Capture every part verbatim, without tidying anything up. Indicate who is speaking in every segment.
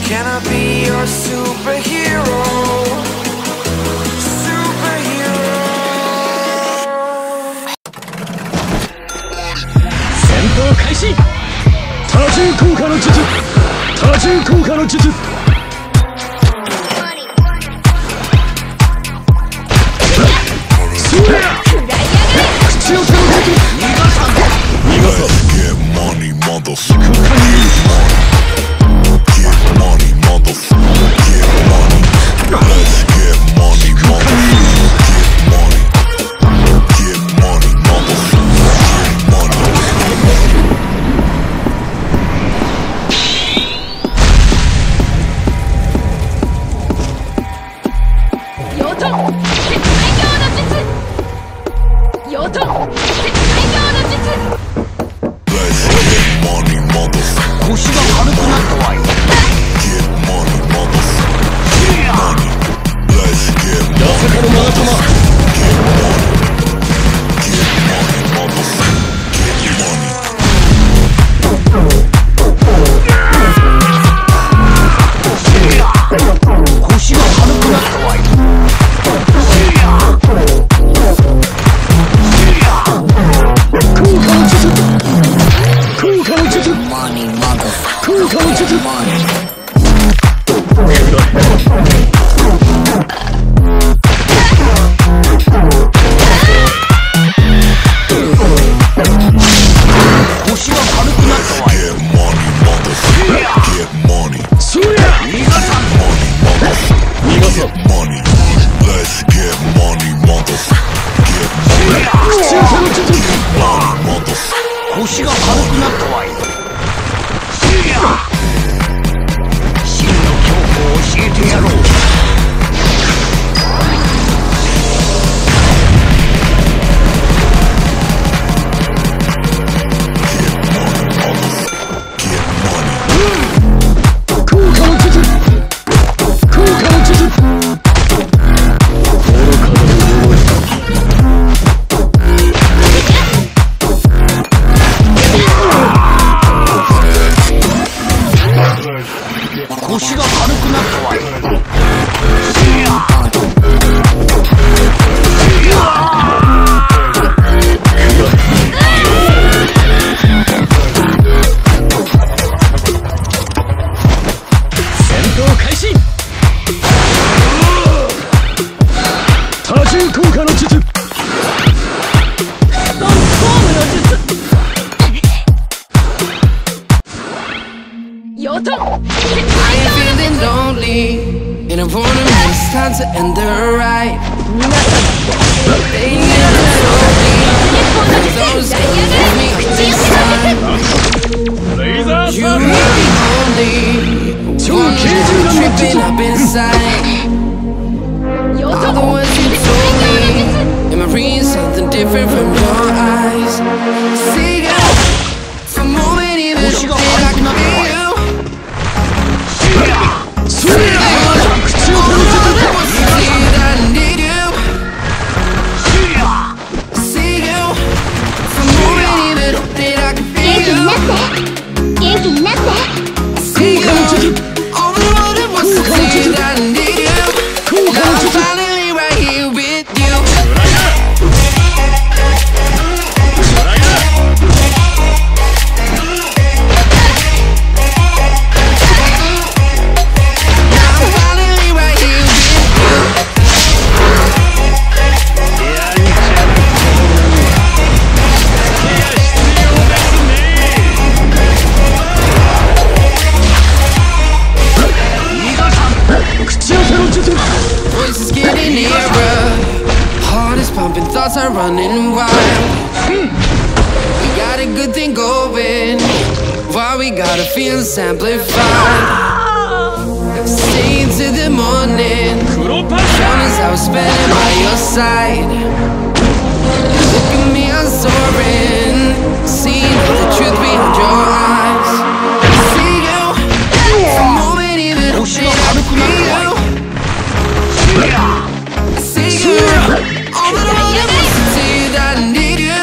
Speaker 1: Can I be your superhero? Superhero.
Speaker 2: 戦闘開始。多重効果の術。多重効果の術。そうや。口を手をかけ。逃がさん。逃がさん。Get money, motherfucker. Get money, motherfucker. Get money. Let's get money, motherfucker. Get money. Get money, motherfucker. Get money.
Speaker 3: 妖刀絶対強の術。妖刀絶対強の術。腰が軽くなったわよ。やさかのマガタマ。腰が軽くなったわよ。効果の術。効果の術。効果の術。腰が軽くなったわよ。そうや。逃がさん。逃がさん。口寄せの術。腰が軽くなったわよ。真の強行を教えてやろう。腰が軽くなったわよ。戦闘開始。多重効果の術。ストーンムの術。妖刀。
Speaker 1: In a moment, it's time to end the ride. They never told me those days with me this time. You were the only one tripping up inside. All the words you told me, am I reading something different from your eyes? See you for a moment, even if I can feel you. Voices getting nearer, heart is pumping, thoughts are running wild. We got a good thing going, while we got our feelings amplified. Stay into the morning, shown as I was spending by your side. Look at me, I'm soaring, seeing the truth behind your eyes. See you, for a moment even though I feel you. I see you, all the lonely ones to see that I need you.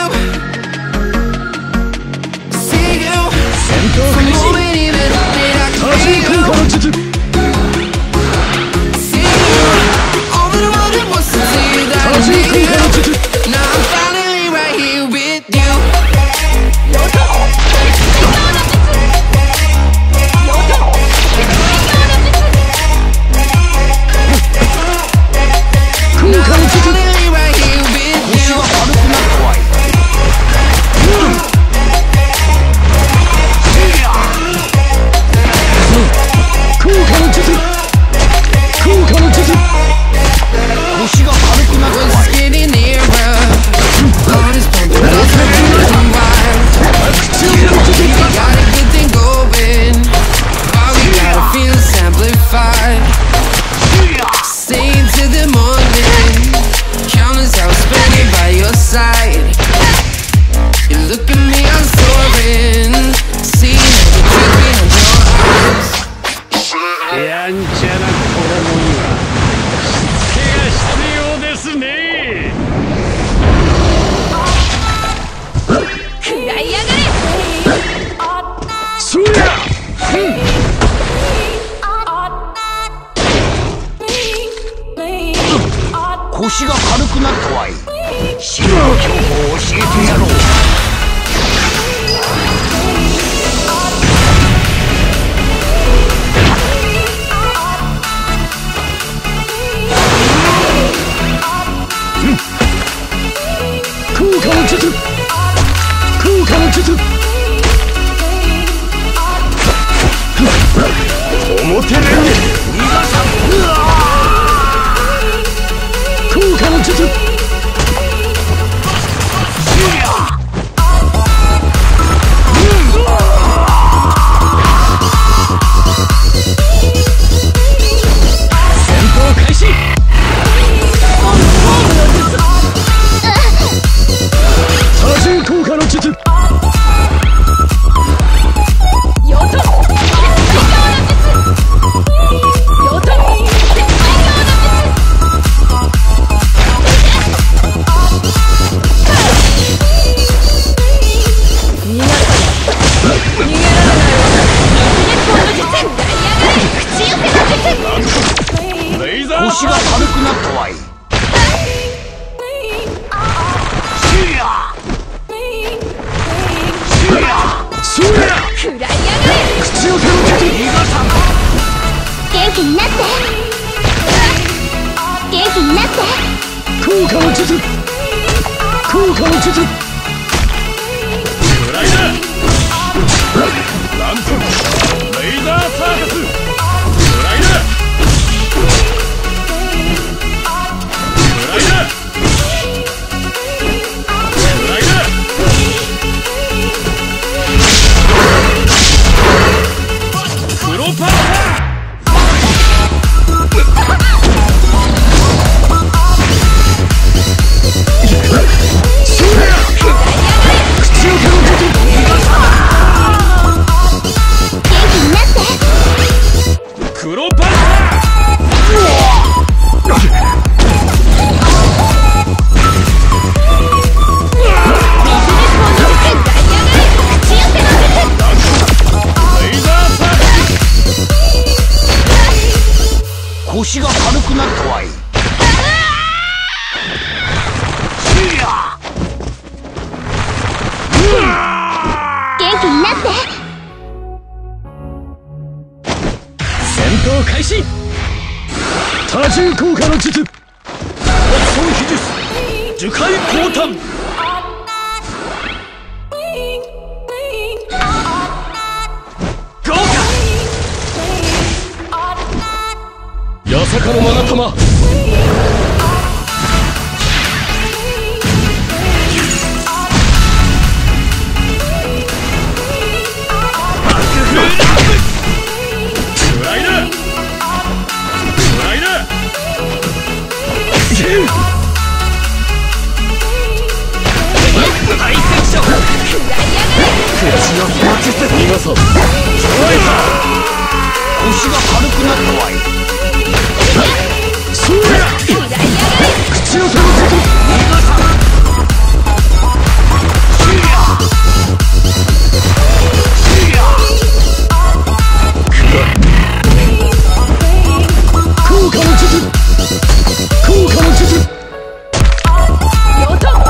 Speaker 1: See you, for a moment even though I feel you.
Speaker 4: やんちゃな子供にはしつけが必要ですね。
Speaker 3: 食らいやがれ。
Speaker 4: そりゃ、
Speaker 2: 腰が軽くなったわい。真の情報を教えてやろう。
Speaker 4: 効果の術、効果の術。表レンゲ、
Speaker 2: 逃がさん。
Speaker 4: 効果の術。戦闘開始。多重効果の術。
Speaker 3: ヨト最強の術。ヨト最強の術。逃がさない逃げられないわ。一撃の術。ダイヤガレ口寄せの術。
Speaker 4: レイザー
Speaker 2: 腰が軽くなったわい。
Speaker 4: そりゃ、
Speaker 3: 食らいやがれ。
Speaker 4: 口を手をつけて。
Speaker 2: 逃がさん。
Speaker 3: 元気になって元気になって。
Speaker 4: 効果の術、効果の術。フライだ。ランプレイザーサーカス。フライだ。フライだ。フライだ。プロパッター。黒パン
Speaker 2: 腰が軽くなったわい。
Speaker 3: 元気になって。
Speaker 4: 戦闘開始。多重効果の術。発送秘術樹海降誕。豪華八坂の眼玉。フライだ。フライだ。
Speaker 2: 大セクション。口の気持ちすぎ。
Speaker 4: 逃がそう。
Speaker 2: 腰が軽くなったわい。
Speaker 4: そりゃ、口を手をつけて。
Speaker 2: 逃がさん。
Speaker 4: 効果の術、効果の術。
Speaker 3: ヨト最強の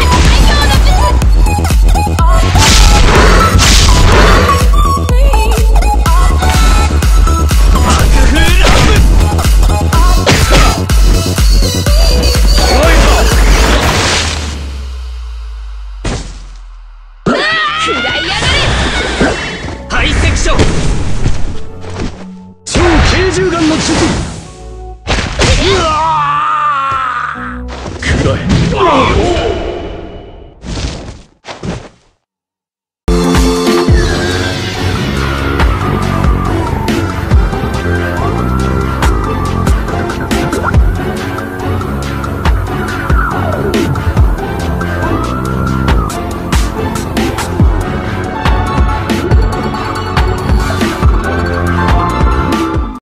Speaker 3: 食らいやがれ。
Speaker 2: ハイセクション。
Speaker 4: 超軽銃眼の術。